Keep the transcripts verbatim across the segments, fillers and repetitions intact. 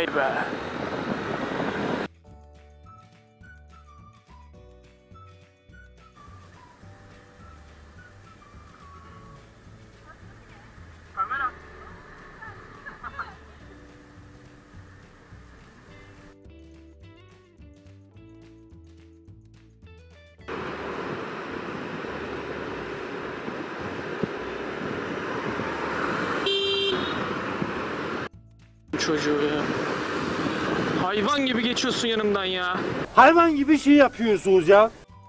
Vay be. Çocuğu ya. Hayvan gibi geçiyorsun yanımdan ya. Hayvan gibi şey yapıyorsunuz ya.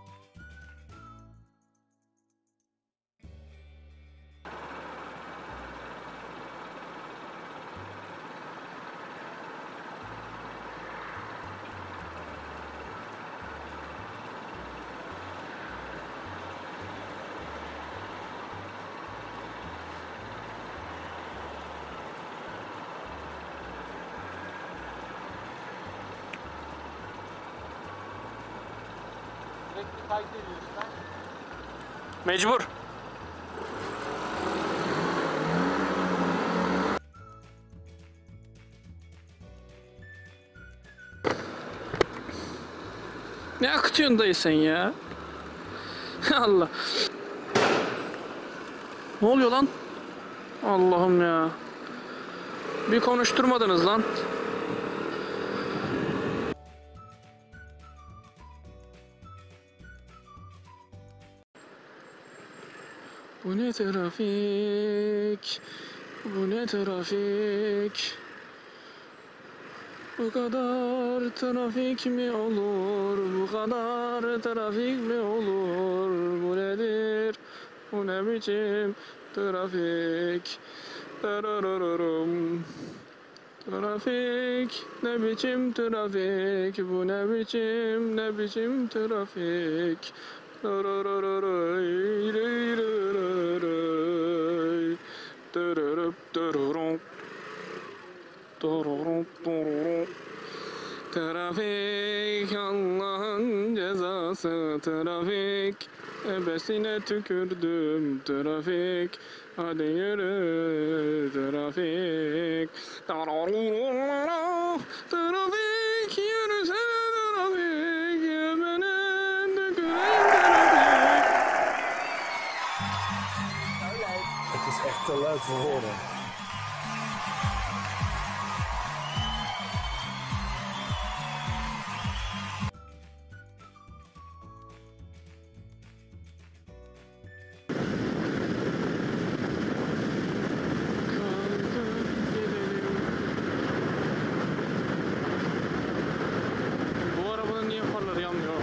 Mecbur. Ne akıtıyorsun dayı sen ya? Allah. Ne oluyor lan? Allah'ım ya. Bir konuşturmadınız lan. Bu ne trafik? Bu ne trafik? Bu kadar trafik mi olur? Bu kadar trafik mi olur? Bu nedir? Bu ne biçim trafik? Tarararum. Trafik, ne biçim trafik? Bu ne biçim, ne biçim trafik? Trafik Allah'ın cezası, trafik ebesine tükürdüm, trafik hadi yürü, trafik trafik yürüsene, trafik ebene tüküreyim, trafik. Het is echt te luid voor woorden. Bu arabanın niye farları yanmıyor?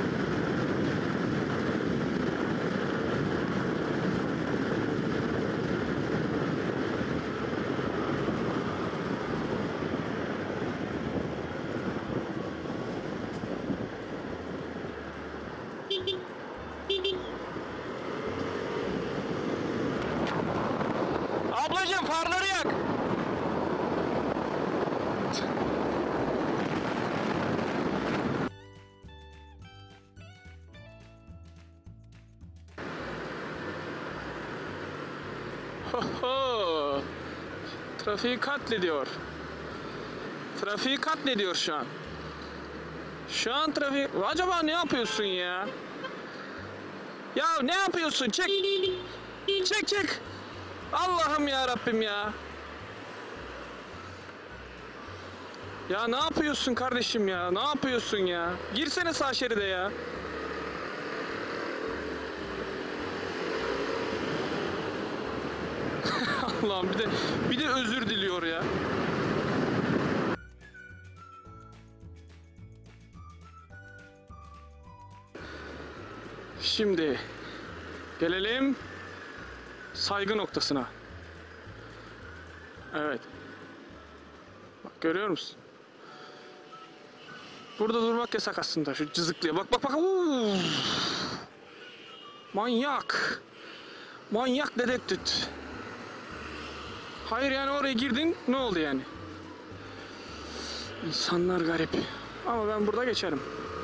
Ablacığım farları yak. Ho ho. Trafiği katlediyor. Trafiği katlediyor şu an. Şu an trafik... Acaba ne yapıyorsun ya? Ya ne yapıyorsun? Çek. Çek çek. Allah'ım ya Rabbim ya. Ya ne yapıyorsun kardeşim ya? Ne yapıyorsun ya? Girsene sağ şeride ya. Allah'ım bir de bir de özür diliyor ya. Şimdi gelelim saygı noktasına. Evet. Bak görüyor musun? Burada durmak yasak aslında. Şu cızıklıya bak bak bak. Uf. Manyak. Manyak dedektif. Hayır yani oraya girdin, ne oldu yani? İnsanlar garip. Ama ben burada geçerim.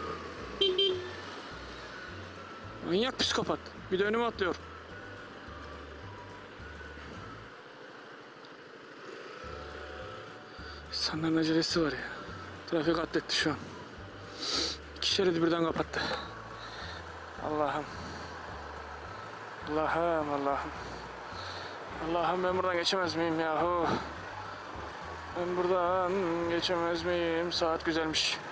Manyak psikopat. Bir de önüme atlıyor. İnsanların acelesi var ya. Trafik katletti şu an. İki şeridi birden kapattı. Allah'ım. Allah'ım Allah'ım. Allah'ım ben buradan geçemez miyim yahu? Ben buradan geçemez miyim? Saat güzelmiş.